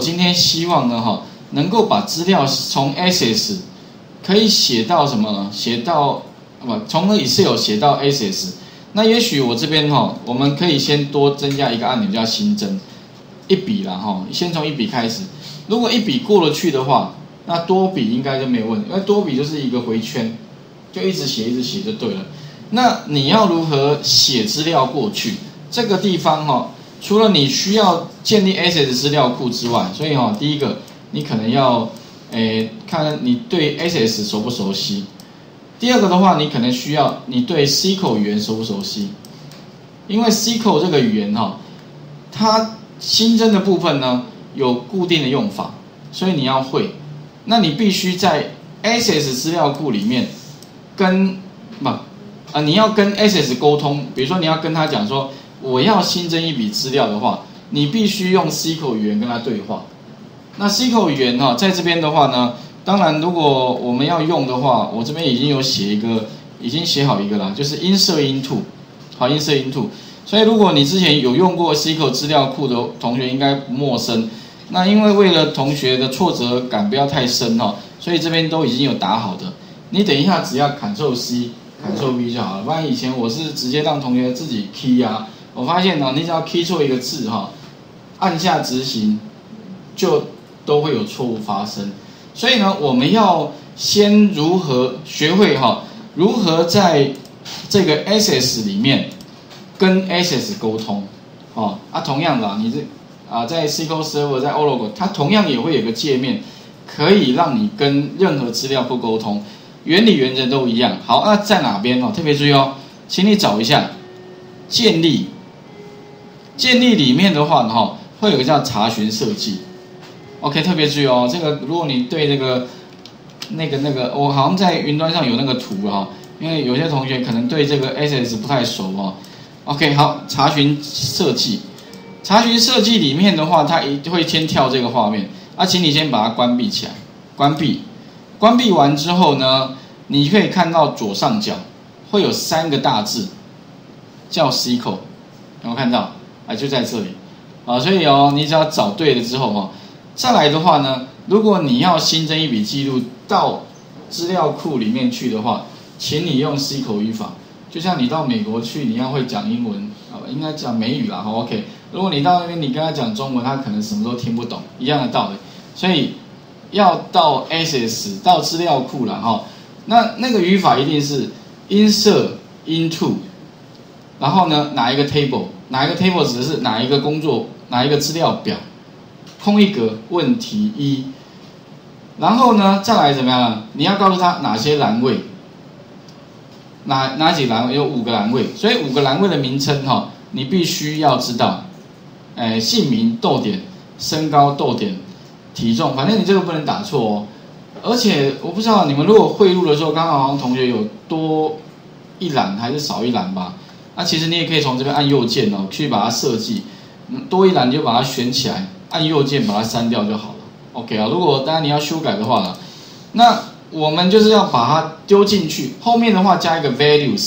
今天希望呢能够把资料从 Access 可以写到什么呢？写到从 Excel 写到 Access。那也许我这边我们可以先多增加一个按钮叫新增一笔啦先从一笔开始。如果一笔过了去的话，那多笔应该就没有问题，因为多笔就是一个回圈，就一直写就对了。那你要如何写资料过去？这个地方除了你需要建立 Access 资料库之外，所以第一个你可能要看你对 Access 熟不熟悉。第二个的话，你可能需要你对 SQL 语言熟不熟悉，因为 SQL 这个语言它新增的部分呢有固定的用法，所以你要会。那你必须在 Access 资料库里面你要跟 Access 沟通，比如说你要跟他讲说我要新增一笔资料的话，你必须用 SQL 语言跟他对话。那 SQL 语言在这边的话呢，当然如果我们要用的话，我这边已经写好一个啦，就是 insert into， insert into。所以如果你之前有用过 SQL 资料库的同学应该不陌生。那因为了同学的挫折感不要太深所以这边都已经有打好的。你等一下只要 Ctrl+C、Ctrl+V 就好了，不然以前我是直接让同学自己 key 啊。我发现你只要 key 错一个字按下执行就都会有错误发生。所以呢，我们要先如何学会如何在这个 Access 里面跟 Access 沟通同样的你在 SQL Server 在 Oracle 它同样也会有个界面可以让你跟任何资料库沟通，原理原则都一样。好，那在哪边特别注意请你找一下建立里面的话会有个叫查询设计。OK， 特别注意这个如果你对那个我好像在云端上有那个图因为有些同学可能对这个 Access 不太熟OK， 好，查询设计里面的话，它会先跳这个画面请你先把它关闭起来。关闭完之后呢，你可以看到左上角会有3个大字叫 SQL， 有没有看到？就在这里所以你只要找对了之后再来的话呢，如果你要新增一笔记录到资料库里面去的话，请你用 SQL 语法。就像你到美国去，你要会讲英文应该讲美语啦OK。如果你到那边你跟他讲中文，他可能什么都听不懂，一样的道理。所以要到 Access 到资料库啦那个语法一定是 insert into， 然后呢哪一个 table 指的是哪一个工作哪一个资料表，空一格问题1，然后呢再来怎么样？你要告诉他哪些栏位，哪几栏位？有5个栏位，所以5个栏位的名称你必须要知道。姓名逗点，身高逗点，体重，反正你这个不能打错而且我不知道你们如果汇入的时候，刚好好像同学有多一栏还是少一栏吧？那其实你也可以从这边按右键去把它设计，多一栏就把它选起来，按右键把它删掉就好了。OK 如果当然你要修改的话啦，那我们就是要把它丢进去，后面的话加一个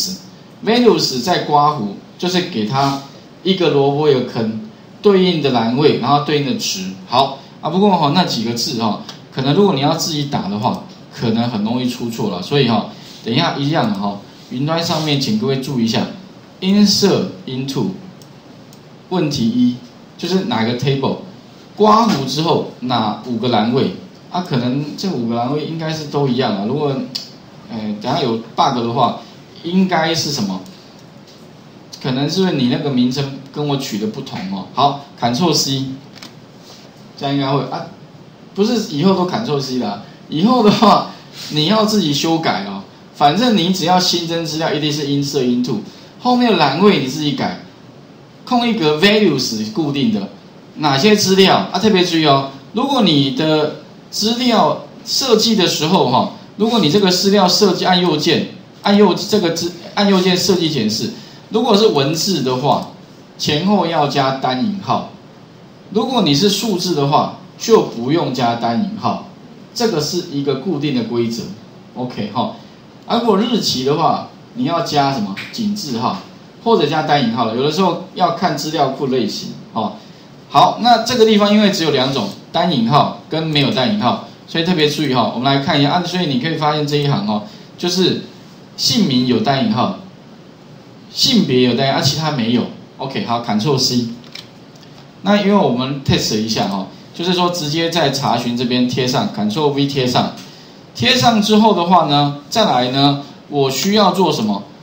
values 再刮弧，就是给它一个萝卜一个坑，对应的栏位，然后对应的值。好不过那几个字可能如果你要自己打的话，可能很容易出错了。所以等一下一样云端上面请各位注意一下 ，insert into 问题1就是哪个 table， 刮弧之后哪5个栏位可能这5个栏位应该是都一样如果等一下有 bug 的话，应该是什么？可能是你那个名称跟我取的不同好 ，Ctrl+C， 这样应该会不是以后都 Ctrl+C 啦，以后的话你要自己修改反正你只要新增资料一定是 insert into， 后面的栏位你自己改，空一格 values 固定的，哪些资料特别注意如果你的资料设计的时候如果你这个资料设计按右键设计显示。如果是文字的话，前后要加单引号；如果你是数字的话，就不用加单引号。这个是一个固定的规则 ，OK 如果日期的话，你要加什么井字号，或者加单引号了。有的时候要看资料库类型好，那这个地方因为只有2种， 单引号跟没有单引号，所以特别注意哈。我们来看一下所以你可以发现这一行就是姓名有单引号，性别有单引号，其他没有。OK， 好 ，Ctrl C。那因为我们 test 一下就是说直接在查询这边贴上 ，Ctrl V 贴上。贴上之后的话呢，再来呢，我需要做什么？